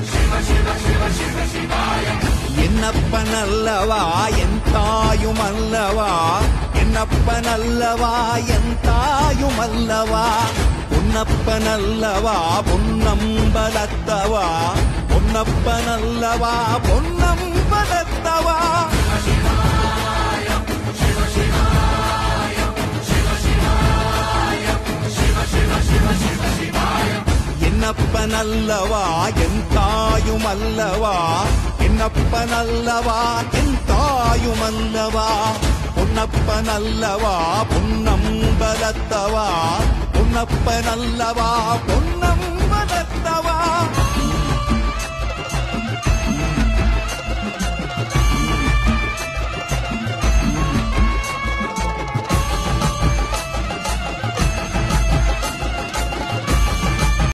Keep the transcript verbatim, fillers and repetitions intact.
என்னப்பனல்லவா என் தாயுமல்லவா, என்னப்பனல்லவா என் தாயுமல்லவா, பொன்னப்பனல்லவா பொன்னம்பலத்தவா, பொன்னப்பனல்லவா பொன்னம்பலத்தவா. என்னப்பனல்லவா என் தாயுமல்லவா, என்னப்பனல்லவா என் தாயுமல்லவா, பொன்னப்பனல்லவா பொன்னம்பலத்தவா, பொன்னப்பனல்லவா பொன்னம்